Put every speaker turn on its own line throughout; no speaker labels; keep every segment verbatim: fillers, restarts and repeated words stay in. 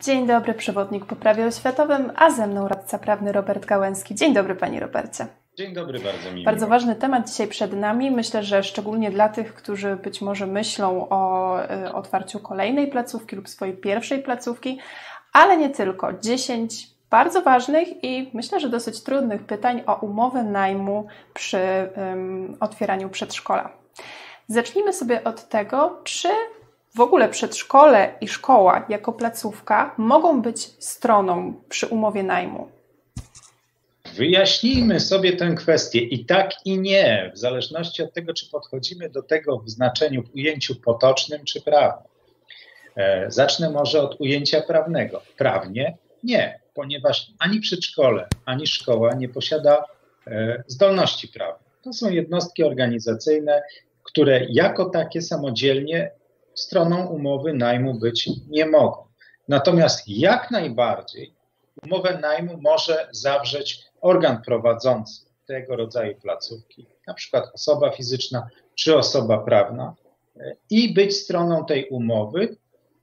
Dzień dobry, przewodnik po prawie oświatowym, a ze mną radca prawny Robert Gałęski. Dzień dobry, panie Robercie.
Dzień dobry, bardzo mi
Bardzo
miło.
ważny temat dzisiaj przed nami. Myślę, że szczególnie dla tych, którzy być może myślą o y, otwarciu kolejnej placówki lub swojej pierwszej placówki, ale nie tylko. dziesięć bardzo ważnych i myślę, że dosyć trudnych pytań o umowę najmu przy um, otwieraniu przedszkola. Zacznijmy sobie od tego, czy w ogóle przedszkole i szkoła jako placówka mogą być stroną przy umowie najmu.
Wyjaśnijmy sobie tę kwestię i tak i nie, w zależności od tego, czy podchodzimy do tego w znaczeniu, w ujęciu potocznym czy prawnym. E, zacznę może od ujęcia prawnego. Prawnie nie, ponieważ ani przedszkole, ani szkoła nie posiada e, zdolności prawnej. To są jednostki organizacyjne, które jako takie samodzielnie stroną umowy najmu być nie mogą. Natomiast jak najbardziej umowę najmu może zawrzeć organ prowadzący tego rodzaju placówki, na przykład osoba fizyczna czy osoba prawna, i być stroną tej umowy.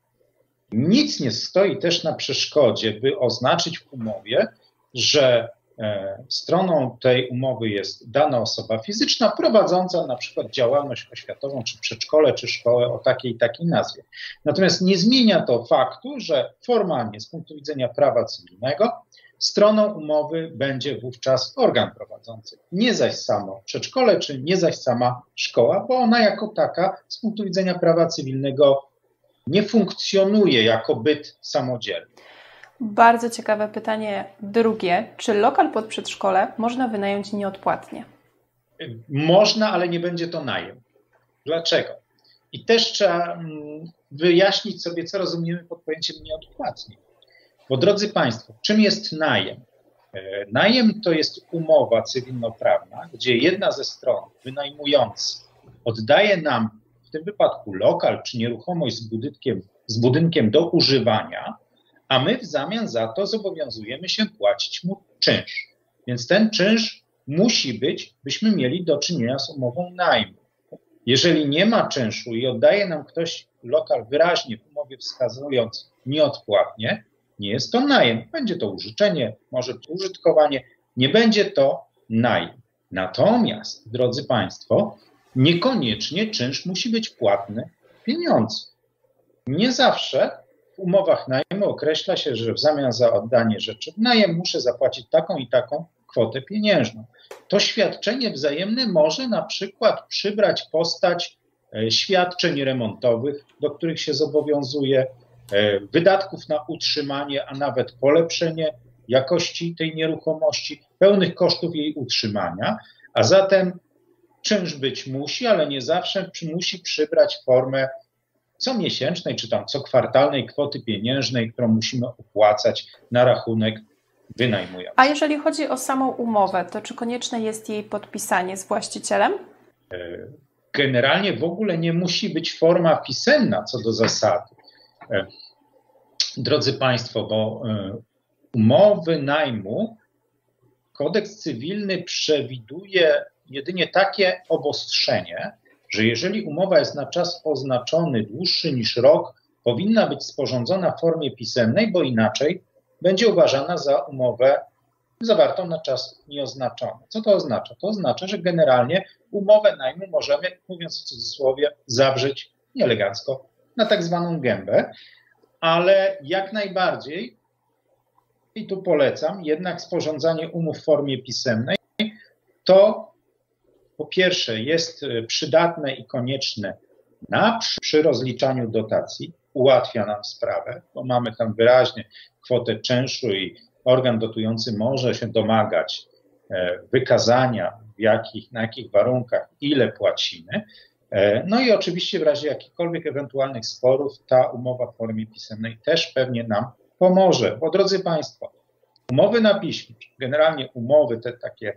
Nic nie stoi też na przeszkodzie, by oznaczyć w umowie, że stroną tej umowy jest dana osoba fizyczna prowadząca na przykład działalność oświatową, czy przedszkole, czy szkołę o takiej i takiej nazwie. Natomiast nie zmienia to faktu, że formalnie z punktu widzenia prawa cywilnego stroną umowy będzie wówczas organ prowadzący, nie zaś samo przedszkole, czy nie zaś sama szkoła, bo ona jako taka z punktu widzenia prawa cywilnego nie funkcjonuje jako byt samodzielny.
Bardzo ciekawe pytanie drugie. Czy lokal pod przedszkole można wynająć nieodpłatnie?
Można, ale nie będzie to najem. Dlaczego? I też trzeba wyjaśnić sobie, co rozumiemy pod pojęciem nieodpłatnie. Bo drodzy Państwo, czym jest najem? Najem to jest umowa cywilnoprawna, gdzie jedna ze stron, wynajmujący, oddaje nam w tym wypadku lokal czy nieruchomość z budynkiem, z budynkiem do używania, a my w zamian za to zobowiązujemy się płacić mu czynsz. Więc ten czynsz musi być, byśmy mieli do czynienia z umową najmu. Jeżeli nie ma czynszu i oddaje nam ktoś lokal wyraźnie w umowie wskazując nieodpłatnie, nie jest to najem. Będzie to użyczenie, może użytkowanie, nie będzie to najem. Natomiast, drodzy Państwo, niekoniecznie czynsz musi być płatny pieniądz. Nie zawsze w umowach najmu określa się, że w zamian za oddanie rzeczy w najem muszę zapłacić taką i taką kwotę pieniężną. To świadczenie wzajemne może na przykład przybrać postać świadczeń remontowych, do których się zobowiązuje, wydatków na utrzymanie, a nawet polepszenie jakości tej nieruchomości, pełnych kosztów jej utrzymania, a zatem czynsz być musi, ale nie zawsze musi przybrać formę comiesięcznej czy tam cokwartalnej kwoty pieniężnej, którą musimy opłacać na rachunek wynajmujący.
A jeżeli chodzi o samą umowę, to czy konieczne jest jej podpisanie z właścicielem?
Generalnie w ogóle nie musi być forma pisemna co do zasady. Drodzy Państwo, bo umowy najmu kodeks cywilny przewiduje jedynie takie obostrzenie, że jeżeli umowa jest na czas oznaczony dłuższy niż rok, powinna być sporządzona w formie pisemnej, bo inaczej będzie uważana za umowę zawartą na czas nieoznaczony. Co to oznacza? To oznacza, że generalnie umowę najmu możemy, mówiąc w cudzysłowie, zawrzeć nieelegancko na tak zwaną gębę, ale jak najbardziej, i tu polecam, jednak sporządzanie umów w formie pisemnej to po pierwsze jest przydatne i konieczne na, przy rozliczaniu dotacji, ułatwia nam sprawę, bo mamy tam wyraźnie kwotę czynszu i organ dotujący może się domagać wykazania, w jakich, na jakich warunkach, ile płacimy. No i oczywiście w razie jakichkolwiek ewentualnych sporów ta umowa w formie pisemnej też pewnie nam pomoże. Bo drodzy Państwo, umowy na piśmie, generalnie umowy te takie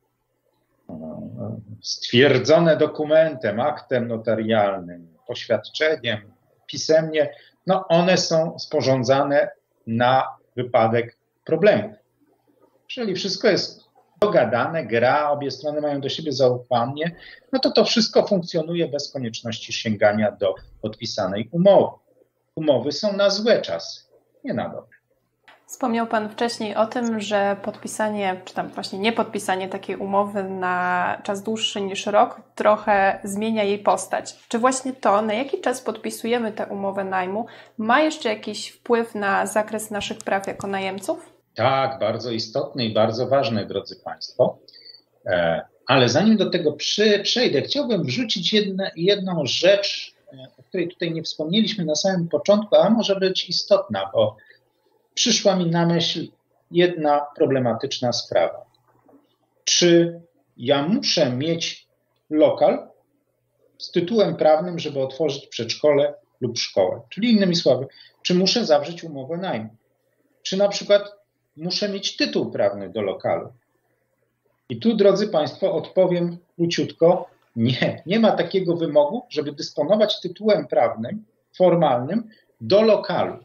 stwierdzone dokumentem, aktem notarialnym, poświadczeniem, pisemnie, no one są sporządzane na wypadek problemów. Jeżeli wszystko jest dogadane, gra, obie strony mają do siebie zaufanie, no to to wszystko funkcjonuje bez konieczności sięgania do podpisanej umowy. Umowy są na złe czasy. nie na dobre.
Wspomniał Pan wcześniej o tym, że podpisanie, czy tam właśnie nie podpisanie takiej umowy na czas dłuższy niż rok trochę zmienia jej postać. Czy właśnie to, na jaki czas podpisujemy tę umowę najmu, ma jeszcze jakiś wpływ na zakres naszych praw jako najemców?
Tak, bardzo istotny i bardzo ważny, drodzy Państwo. Ale zanim do tego przy, przejdę, chciałbym wrzucić jedne, jedną rzecz, o której tutaj nie wspomnieliśmy na samym początku, a może być istotna, bo przyszła mi na myśl jedna problematyczna sprawa. Czy ja muszę mieć lokal z tytułem prawnym, żeby otworzyć przedszkole lub szkołę? Czyli innymi słowy, czy muszę zawrzeć umowę najmu? Czy na przykład muszę mieć tytuł prawny do lokalu? I tu, drodzy Państwo, odpowiem króciutko, nie, nie ma takiego wymogu, żeby dysponować tytułem prawnym, formalnym do lokalu.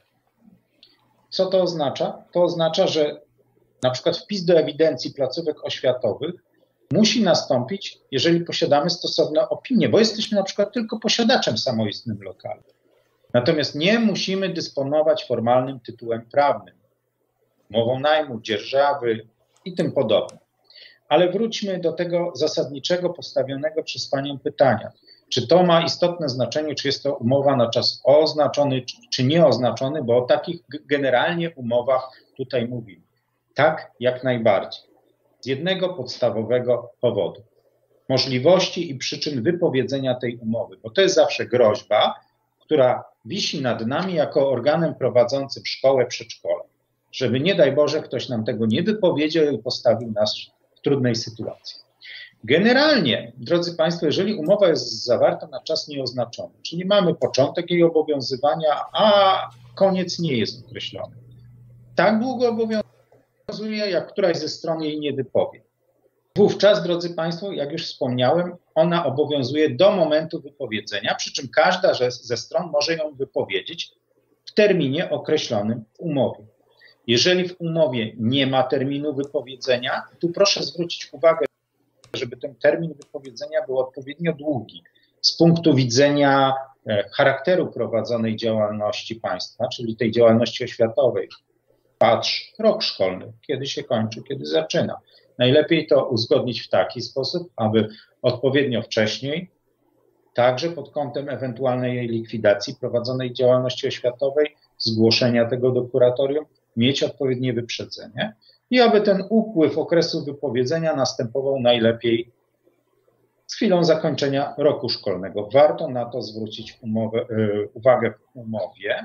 Co to oznacza? To oznacza, że na przykład wpis do ewidencji placówek oświatowych musi nastąpić, jeżeli posiadamy stosowne opinie, bo jesteśmy na przykład tylko posiadaczem samoistnym lokalu. Natomiast nie musimy dysponować formalnym tytułem prawnym, umową najmu, dzierżawy i tym podobne. Ale wróćmy do tego zasadniczego, postawionego przez Panią pytania. Czy to ma istotne znaczenie, czy jest to umowa na czas oznaczony, czy nieoznaczony, bo o takich generalnie umowach tutaj mówimy. Tak, jak najbardziej. Z jednego podstawowego powodu. Możliwości i przyczyn wypowiedzenia tej umowy, bo to jest zawsze groźba, która wisi nad nami jako organem prowadzącym szkołę, przedszkole. Żeby nie daj Boże ktoś nam tego nie wypowiedział i postawił nas w trudnej sytuacji. Generalnie, drodzy Państwo, jeżeli umowa jest zawarta na czas nieoznaczony, czyli mamy początek jej obowiązywania, a koniec nie jest określony, tak długo obowiązuje, jak któraś ze stron jej nie wypowie. Wówczas, drodzy Państwo, jak już wspomniałem, ona obowiązuje do momentu wypowiedzenia, przy czym każda ze stron może ją wypowiedzieć w terminie określonym w umowie. Jeżeli w umowie nie ma terminu wypowiedzenia, tu proszę zwrócić uwagę, żeby ten termin wypowiedzenia był odpowiednio długi z punktu widzenia charakteru prowadzonej działalności państwa, czyli tej działalności oświatowej. Patrz, rok szkolny, kiedy się kończy, kiedy zaczyna. Najlepiej to uzgodnić w taki sposób, aby odpowiednio wcześniej, także pod kątem ewentualnej jej likwidacji prowadzonej działalności oświatowej, zgłoszenia tego do kuratorium, mieć odpowiednie wyprzedzenie i aby ten upływ okresu wypowiedzenia następował najlepiej z chwilą zakończenia roku szkolnego. Warto na to zwrócić umowę, uwagę w umowie.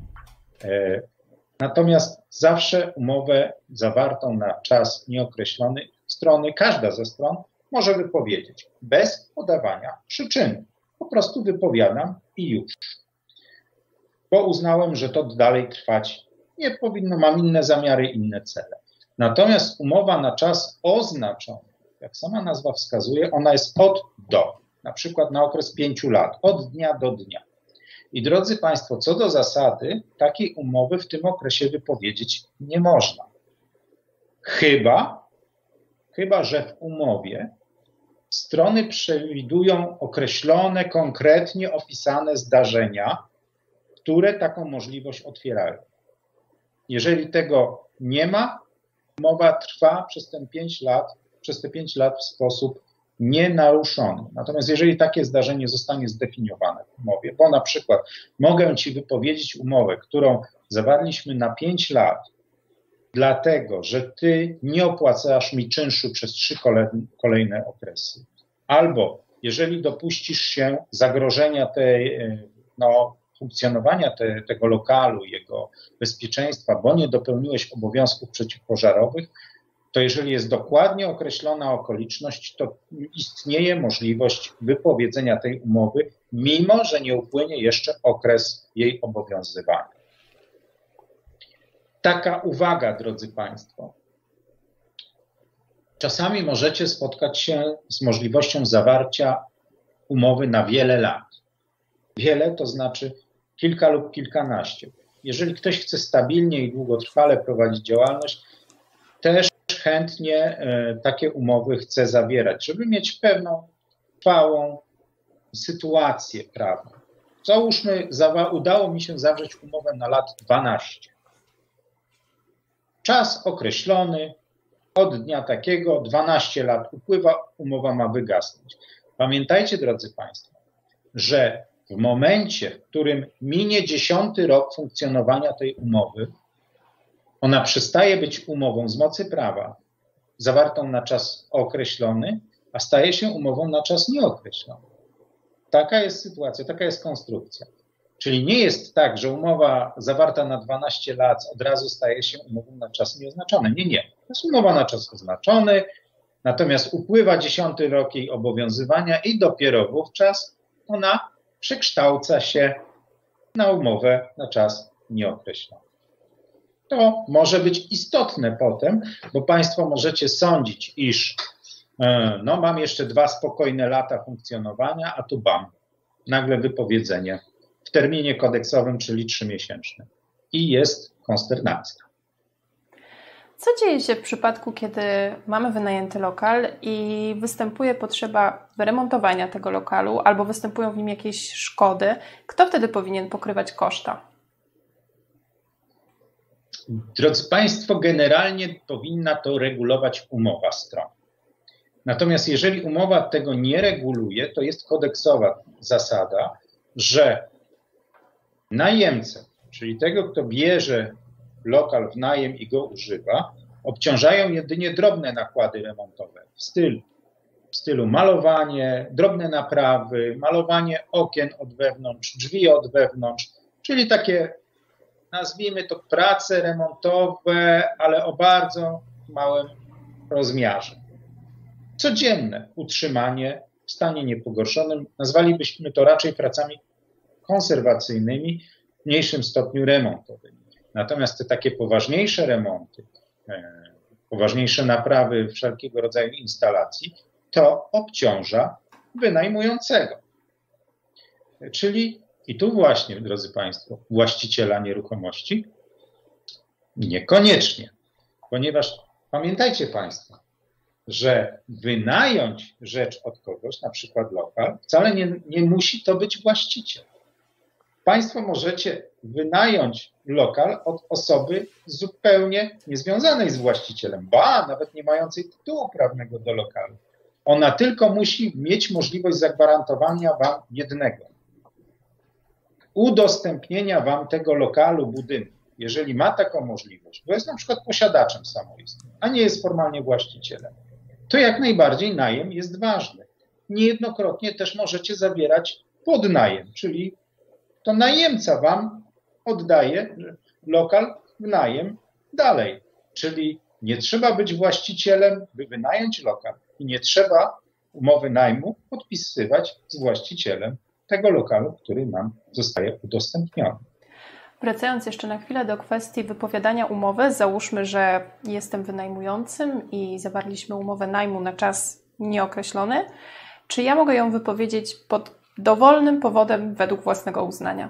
Natomiast zawsze umowę zawartą na czas nieokreślony strony, każda ze stron może wypowiedzieć bez podawania przyczyny. Po prostu wypowiadam i już. Bo uznałem, że to dalej trwać nie powinno, mam inne zamiary, inne cele. Natomiast umowa na czas oznaczony, jak sama nazwa wskazuje, ona jest od do, na przykład na okres pięciu lat, od dnia do dnia. I drodzy Państwo, co do zasady, takiej umowy w tym okresie wypowiedzieć nie można. Chyba, chyba że w umowie strony przewidują określone, konkretnie opisane zdarzenia, które taką możliwość otwierają. Jeżeli tego nie ma, umowa trwa przez te pięć lat, przez te pięć lat w sposób nienaruszony. Natomiast jeżeli takie zdarzenie zostanie zdefiniowane w umowie, bo na przykład mogę Ci wypowiedzieć umowę, którą zawarliśmy na pięć lat, dlatego, że Ty nie opłacasz mi czynszu przez trzy kolejne okresy, albo jeżeli dopuścisz się zagrożenia tej, no, funkcjonowania te, tego lokalu, jego bezpieczeństwa, bo nie dopełniłeś obowiązków przeciwpożarowych, to jeżeli jest dokładnie określona okoliczność, to istnieje możliwość wypowiedzenia tej umowy, mimo że nie upłynie jeszcze okres jej obowiązywania. Taka uwaga, drodzy Państwo. Czasami możecie spotkać się z możliwością zawarcia umowy na wiele lat. Wiele to znaczy kilka lub kilkanaście. Jeżeli ktoś chce stabilnie i długotrwale prowadzić działalność, też chętnie takie umowy chce zawierać, żeby mieć pewną trwałą sytuację prawną. Załóżmy, udało mi się zawrzeć umowę na lat dwanaście. czas określony, od dnia takiego dwanaście lat upływa, umowa ma wygasnąć. Pamiętajcie, drodzy Państwo, że w momencie, w którym minie dziesiąty rok funkcjonowania tej umowy, ona przestaje być umową z mocy prawa zawartą na czas określony, a staje się umową na czas nieokreślony. Taka jest sytuacja, taka jest konstrukcja. Czyli nie jest tak, że umowa zawarta na dwanaście lat od razu staje się umową na czas nieoznaczony. Nie, nie. To jest umowa na czas oznaczony, natomiast upływa dziesiąty rok jej obowiązywania i dopiero wówczas ona przekształca się na umowę na czas nieokreślony. To może być istotne potem, bo Państwo możecie sądzić, iż no, mam jeszcze dwa spokojne lata funkcjonowania, a tu bam, nagle wypowiedzenie w terminie kodeksowym, czyli trzymiesięcznym. I jest konsternacja.
Co dzieje się w przypadku, kiedy mamy wynajęty lokal i występuje potrzeba wyremontowania tego lokalu albo występują w nim jakieś szkody? Kto wtedy powinien pokrywać koszta?
Drodzy Państwo, generalnie powinna to regulować umowa stron. Natomiast jeżeli umowa tego nie reguluje, to jest kodeksowa zasada, że najemcę, czyli tego, kto bierze lokal w najem i go używa, obciążają jedynie drobne nakłady remontowe w stylu, w stylu malowanie, drobne naprawy, malowanie okien od wewnątrz, drzwi od wewnątrz, czyli takie, nazwijmy to, prace remontowe, ale o bardzo małym rozmiarze. Codzienne utrzymanie w stanie niepogorszonym, nazwalibyśmy to raczej pracami konserwacyjnymi, w mniejszym stopniu remontowymi. Natomiast te takie poważniejsze remonty, poważniejsze naprawy wszelkiego rodzaju instalacji, to obciąża wynajmującego. Czyli i tu właśnie, drodzy Państwo, właściciela nieruchomości niekoniecznie, ponieważ pamiętajcie Państwo, że wynająć rzecz od kogoś, na przykład lokal, wcale nie, nie musi to być właściciel. Państwo możecie wynająć lokal od osoby zupełnie niezwiązanej z właścicielem, ba, nawet nie mającej tytułu prawnego do lokalu. Ona tylko musi mieć możliwość zagwarantowania wam jednego. Udostępnienia wam tego lokalu, budynku, jeżeli ma taką możliwość, bo jest na przykład posiadaczem samoistnym, a nie jest formalnie właścicielem, to jak najbardziej najem jest ważny. Niejednokrotnie też możecie zawierać podnajem, czyli to najemca wam oddaje lokal w najem dalej. Czyli nie trzeba być właścicielem, by wynająć lokal i nie trzeba umowy najmu podpisywać z właścicielem tego lokalu, który nam zostaje udostępniony.
Wracając jeszcze na chwilę do kwestii wypowiadania umowy, załóżmy, że jestem wynajmującym i zawarliśmy umowę najmu na czas nieokreślony. Czy ja mogę ją wypowiedzieć pod dowolnym powodem według własnego uznania?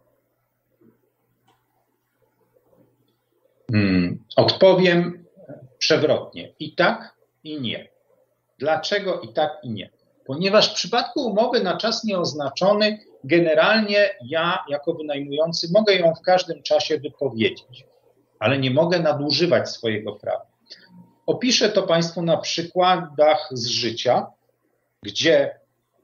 Hmm, odpowiem przewrotnie. I tak, i nie. Dlaczego i tak, i nie? Ponieważ w przypadku umowy na czas nieoznaczony generalnie ja jako wynajmujący mogę ją w każdym czasie wypowiedzieć, ale nie mogę nadużywać swojego prawa. Opiszę to Państwu na przykładach z życia, gdzie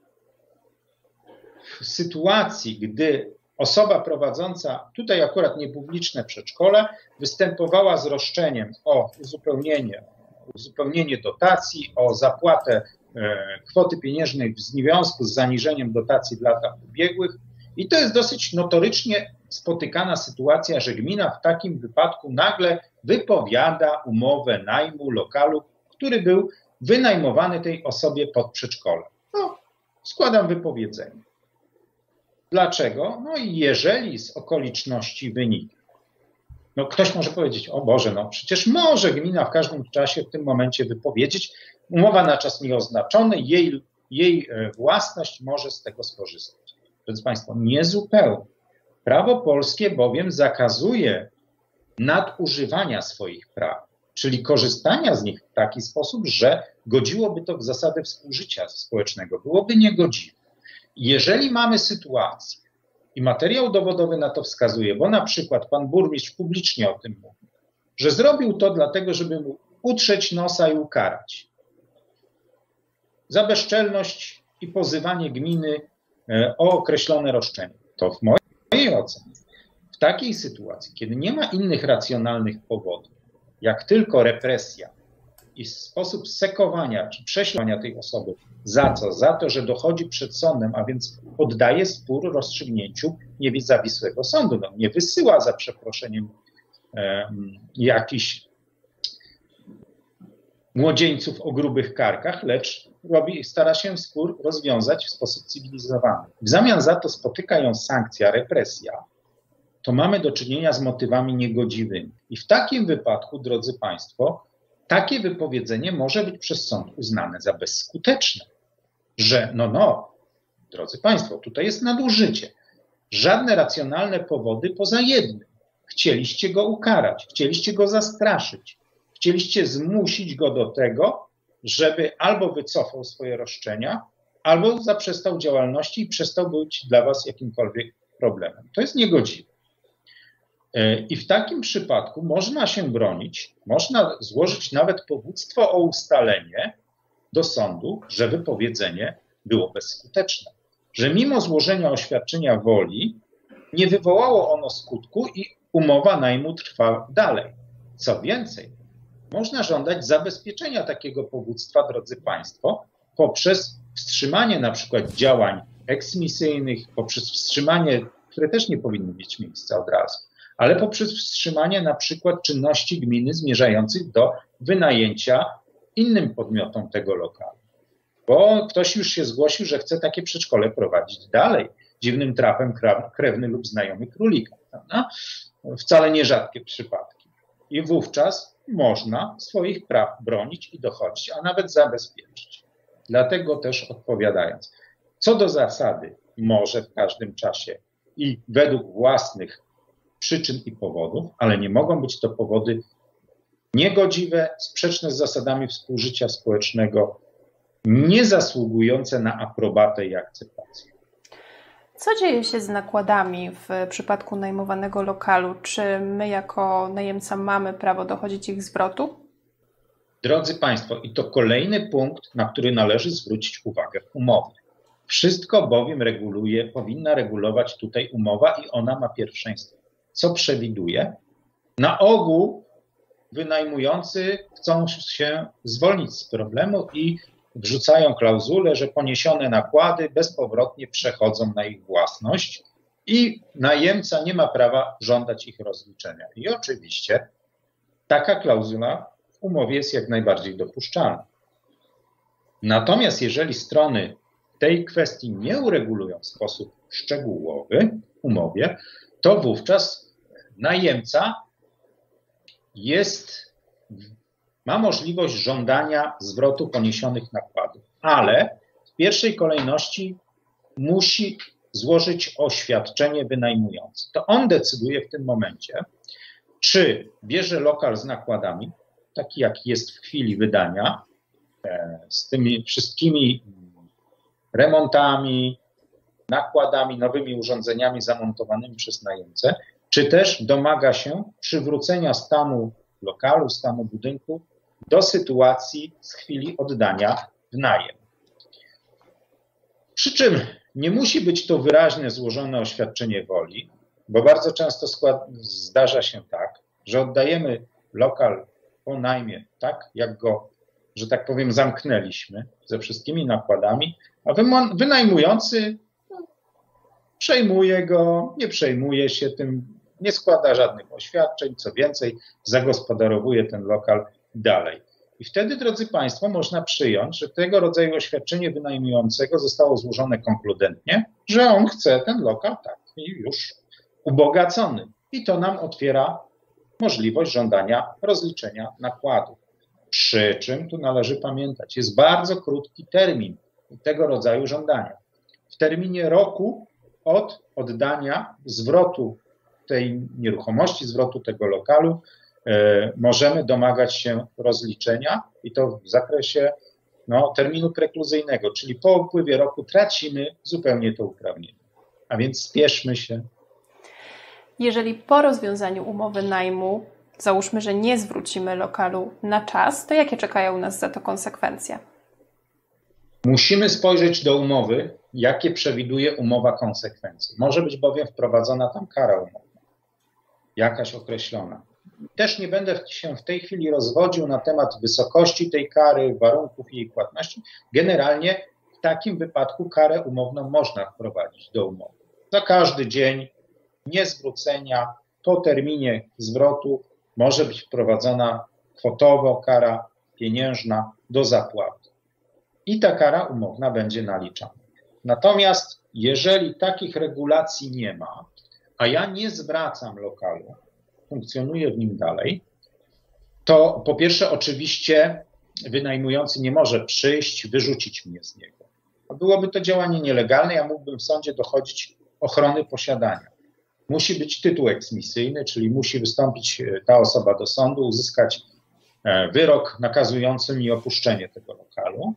w sytuacji, gdy osoba prowadząca, tutaj akurat niepubliczne przedszkole, występowała z roszczeniem o uzupełnienie, uzupełnienie dotacji, o zapłatę kwoty pieniężnej w związku z zaniżeniem dotacji w latach ubiegłych. I to jest dosyć notorycznie spotykana sytuacja, że gmina w takim wypadku nagle wypowiada umowę najmu lokalu, który był wynajmowany tej osobie pod przedszkole. No, składam wypowiedzenie. Dlaczego? No i jeżeli z okoliczności wynika, no ktoś może powiedzieć, o Boże, no przecież może gmina w każdym czasie w tym momencie wypowiedzieć, umowa na czas nieoznaczony, jej, jej własność może z tego skorzystać. Drodzy Państwo, niezupełnie. Prawo polskie bowiem zakazuje nadużywania swoich praw, czyli korzystania z nich w taki sposób, że godziłoby to w zasadę współżycia społecznego, byłoby niegodziwe. Jeżeli mamy sytuację, i materiał dowodowy na to wskazuje, bo na przykład pan burmistrz publicznie o tym mówi, że zrobił to dlatego, żeby mu utrzeć nosa i ukarać. Za bezczelność i pozywanie gminy o określone roszczenie. To w mojej ocenie, w takiej sytuacji, kiedy nie ma innych racjonalnych powodów, jak tylko represja i sposób sekowania czy prześladowania tej osoby, za co? Za to, że dochodzi przed sądem, a więc poddaje spór rozstrzygnięciu niezawisłego sądu. No, nie wysyła za przeproszeniem e, jakichś młodzieńców o grubych karkach, lecz robi, stara się spór rozwiązać w sposób cywilizowany. W zamian za to spotyka ją sankcja, represja, to mamy do czynienia z motywami niegodziwymi. I w takim wypadku, drodzy Państwo, takie wypowiedzenie może być przez sąd uznane za bezskuteczne. Że no, no, drodzy Państwo, tutaj jest nadużycie. Żadne racjonalne powody poza jednym. Chcieliście go ukarać, chcieliście go zastraszyć, chcieliście zmusić go do tego, żeby albo wycofał swoje roszczenia, albo zaprzestał działalności i przestał być dla was jakimkolwiek problemem. To jest niegodziwe. I w takim przypadku można się bronić, można złożyć nawet powództwo o ustalenie do sądu, że wypowiedzenie było bezskuteczne. Że mimo złożenia oświadczenia woli nie wywołało ono skutku i umowa najmu trwa dalej. Co więcej, można żądać zabezpieczenia takiego powództwa, drodzy Państwo, poprzez wstrzymanie na przykład działań eksmisyjnych, poprzez wstrzymanie, które też nie powinny mieć miejsca od razu, ale poprzez wstrzymanie na przykład czynności gminy zmierzających do wynajęcia innym podmiotom tego lokalu. Bo ktoś już się zgłosił, że chce takie przedszkole prowadzić dalej. Dziwnym trafem krewny lub znajomy królika. Prawda? Wcale nierzadkie przypadki. I wówczas można swoich praw bronić i dochodzić, a nawet zabezpieczyć. Dlatego też odpowiadając, co do zasady może w każdym czasie i według własnych przyczyn i powodów, ale nie mogą być to powody niegodziwe, sprzeczne z zasadami współżycia społecznego, nie zasługujące na aprobatę i akceptację.
Co dzieje się z nakładami w przypadku najmowanego lokalu? Czy my jako najemca mamy prawo dochodzić ich zwrotu?
Drodzy Państwo, i to kolejny punkt, na który należy zwrócić uwagę w umowie. Wszystko bowiem reguluje, powinna regulować tutaj umowa i ona ma pierwszeństwo. Co przewiduje? Na ogół wynajmujący chcą się zwolnić z problemu i wrzucają klauzulę, że poniesione nakłady bezpowrotnie przechodzą na ich własność i najemca nie ma prawa żądać ich rozliczenia. I oczywiście taka klauzula w umowie jest jak najbardziej dopuszczalna. Natomiast jeżeli strony tej kwestii nie uregulują w sposób szczegółowy w umowie, to wówczas najemca jest, ma możliwość żądania zwrotu poniesionych nakładów, ale w pierwszej kolejności musi złożyć oświadczenie wynajmujący. To on decyduje w tym momencie, czy bierze lokal z nakładami, taki jak jest w chwili wydania, z tymi wszystkimi remontami, nakładami, nowymi urządzeniami zamontowanymi przez najemcę, czy też domaga się przywrócenia stanu lokalu, stanu budynku do sytuacji z chwili oddania w najem. Przy czym nie musi być to wyraźnie złożone oświadczenie woli, bo bardzo często skład, zdarza się tak, że oddajemy lokal po najmie, tak jak go, że tak powiem, zamknęliśmy ze wszystkimi nakładami, a wynajmujący przejmuje go, nie przejmuje się tym, nie składa żadnych oświadczeń, co więcej, zagospodarowuje ten lokal dalej. I wtedy, drodzy Państwo, można przyjąć, że tego rodzaju oświadczenie wynajmującego zostało złożone konkludentnie, że on chce ten lokal tak i już ubogacony. I to nam otwiera możliwość żądania rozliczenia nakładów. Przy czym tu należy pamiętać, jest bardzo krótki termin tego rodzaju żądania. W terminie roku od oddania zwrotu tej nieruchomości, zwrotu tego lokalu, e, możemy domagać się rozliczenia i to w zakresie no, terminu prekluzyjnego, czyli po upływie roku tracimy zupełnie to uprawnienie. A więc spieszmy się.
Jeżeli po rozwiązaniu umowy najmu załóżmy, że nie zwrócimy lokalu na czas, to jakie czekają nas za to konsekwencje?
Musimy spojrzeć do umowy, jakie przewiduje umowa konsekwencje. Może być bowiem wprowadzona tam kara umowna, jakaś określona. Też nie będę się w tej chwili rozwodził na temat wysokości tej kary, warunków jej płatności. Generalnie w takim wypadku karę umowną można wprowadzić do umowy. Za każdy dzień niezwrócenia po terminie zwrotu może być wprowadzona kwotowo kara pieniężna do zapłaty. I ta kara umowna będzie naliczana. Natomiast jeżeli takich regulacji nie ma, a ja nie zwracam lokalu, funkcjonuję w nim dalej, to po pierwsze oczywiście wynajmujący nie może przyjść, wyrzucić mnie z niego. Byłoby to działanie nielegalne, ja mógłbym w sądzie dochodzić ochrony posiadania. Musi być tytuł eksmisyjny, czyli musi wystąpić ta osoba do sądu, uzyskać wyrok nakazujący mi opuszczenie tego lokalu.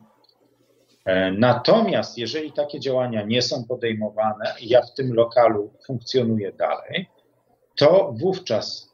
Natomiast jeżeli takie działania nie są podejmowane i ja w tym lokalu funkcjonuję dalej, to wówczas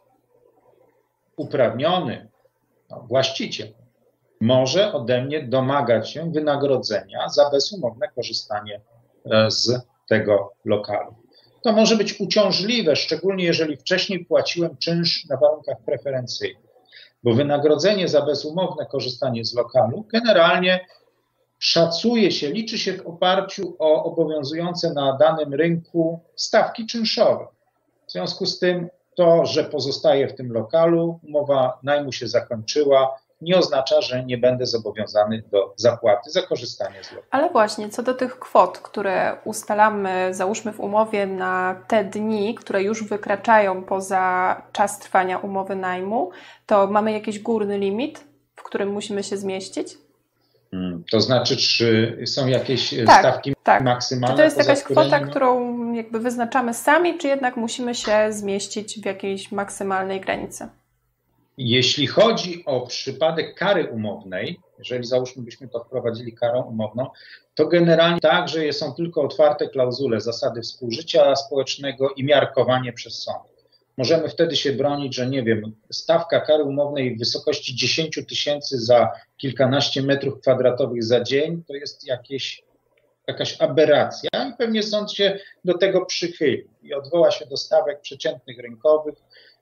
uprawniony no, właściciel może ode mnie domagać się wynagrodzenia za bezumowne korzystanie z tego lokalu. To może być uciążliwe, szczególnie jeżeli wcześniej płaciłem czynsz na warunkach preferencyjnych, bo wynagrodzenie za bezumowne korzystanie z lokalu generalnie szacuje się, liczy się w oparciu o obowiązujące na danym rynku stawki czynszowe. W związku z tym to, że pozostaję w tym lokalu, umowa najmu się zakończyła, nie oznacza, że nie będę zobowiązany do zapłaty za korzystanie z lokalu.
Ale właśnie, co do tych kwot, które ustalamy, załóżmy w umowie na te dni, które już wykraczają poza czas trwania umowy najmu, to mamy jakiś górny limit, w którym musimy się zmieścić?
Hmm, to znaczy, czy są jakieś
tak,
stawki
tak.
maksymalne?
Czy to jest jakaś kwota,
nie...
którą jakby wyznaczamy sami, czy jednak musimy się zmieścić w jakiejś maksymalnej granicy?
Jeśli chodzi o przypadek kary umownej, jeżeli załóżmy byśmy to wprowadzili karą umowną, to generalnie tak, że są tylko otwarte klauzule, zasady współżycia społecznego i miarkowanie przez sąd. Możemy wtedy się bronić, że nie wiem, stawka kary umownej w wysokości dziesięć tysięcy za kilkanaście metrów kwadratowych za dzień to jest jakieś, jakaś aberracja i pewnie sąd się do tego przychyli i odwoła się do stawek przeciętnych rynkowych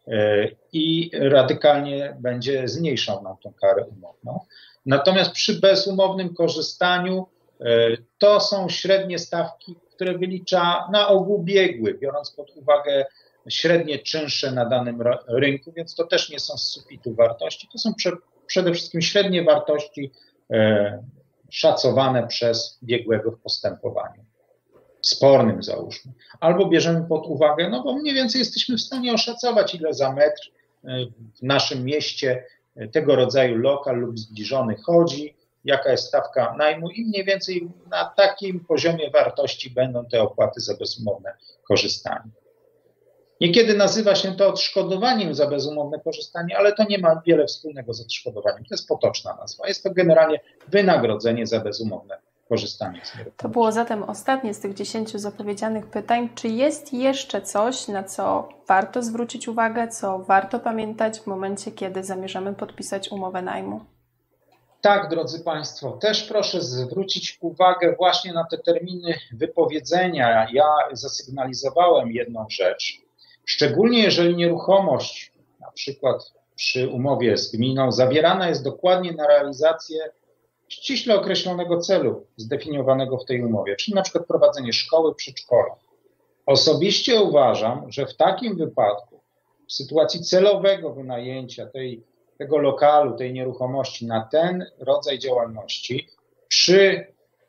i radykalnie będzie zmniejszał nam tą karę umowną. Natomiast przy bezumownym korzystaniu to są średnie stawki, które wylicza na ogół biegły, biorąc pod uwagę średnie czynsze na danym rynku, więc to też nie są z sufitu wartości, to są prze, przede wszystkim średnie wartości e, szacowane przez biegłego w postępowaniu spornym załóżmy. Albo bierzemy pod uwagę, no bo mniej więcej jesteśmy w stanie oszacować, ile za metr w naszym mieście tego rodzaju lokal lub zbliżony chodzi, jaka jest stawka najmu i mniej więcej na takim poziomie wartości będą te opłaty za bezumowne korzystanie. Niekiedy nazywa się to odszkodowaniem za bezumowne korzystanie, ale to nie ma wiele wspólnego z odszkodowaniem. To jest potoczna nazwa. Jest to generalnie wynagrodzenie za bezumowne korzystanie z nieruchomości.
To było zatem ostatnie z tych dziesięciu zapowiedzianych pytań. Czy jest jeszcze coś, na co warto zwrócić uwagę, co warto pamiętać w momencie, kiedy zamierzamy podpisać umowę najmu?
Tak, drodzy Państwo, też proszę zwrócić uwagę właśnie na te terminy wypowiedzenia. Ja zasygnalizowałem jedną rzecz. Szczególnie jeżeli nieruchomość, na przykład przy umowie z gminą, zawierana jest dokładnie na realizację ściśle określonego celu zdefiniowanego w tej umowie, czyli na przykład prowadzenie szkoły, przedszkola. Osobiście uważam, że w takim wypadku, w sytuacji celowego wynajęcia tej, tego lokalu, tej nieruchomości na ten rodzaj działalności, przy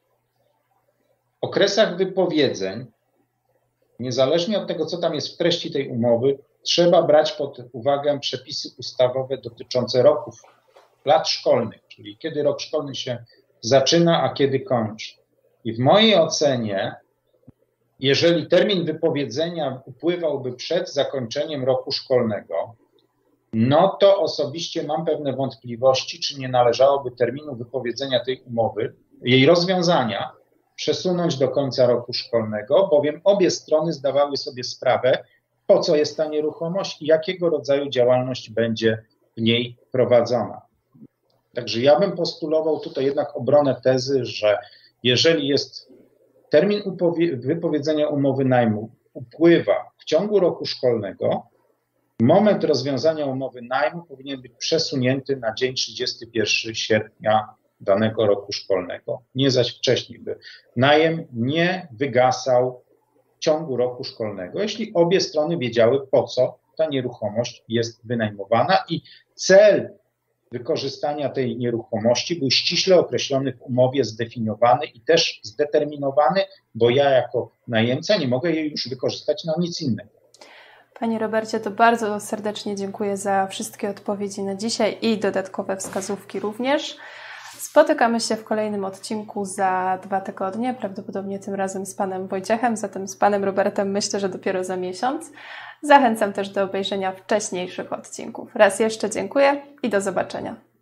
okresach wypowiedzeń, niezależnie od tego, co tam jest w treści tej umowy, trzeba brać pod uwagę przepisy ustawowe dotyczące roków, lat szkolnych, czyli kiedy rok szkolny się zaczyna, a kiedy kończy. I w mojej ocenie, jeżeli termin wypowiedzenia upływałby przed zakończeniem roku szkolnego, no to osobiście mam pewne wątpliwości, czy nie należałoby terminu wypowiedzenia tej umowy, jej rozwiązania, przesunąć do końca roku szkolnego, bowiem obie strony zdawały sobie sprawę, po co jest ta nieruchomość i jakiego rodzaju działalność będzie w niej prowadzona. Także ja bym postulował tutaj jednak obronę tezy, że jeżeli jest termin wypowiedzenia umowy najmu upływa w ciągu roku szkolnego, moment rozwiązania umowy najmu powinien być przesunięty na dzień trzydziestego pierwszego sierpnia danego roku szkolnego, nie zaś wcześniej, by najem nie wygasał w ciągu roku szkolnego, jeśli obie strony wiedziały, po co ta nieruchomość jest wynajmowana i cel wykorzystania tej nieruchomości był ściśle określony w umowie, zdefiniowany i też zdeterminowany, bo ja jako najemca nie mogę jej już wykorzystać na nic innego.
Panie Robercie, to bardzo serdecznie dziękuję za wszystkie odpowiedzi na dzisiaj i dodatkowe wskazówki również. Spotykamy się w kolejnym odcinku za dwa tygodnie, prawdopodobnie tym razem z panem Wojciechem, zatem z panem Robertem myślę, że dopiero za miesiąc. Zachęcam też do obejrzenia wcześniejszych odcinków. Raz jeszcze dziękuję i do zobaczenia.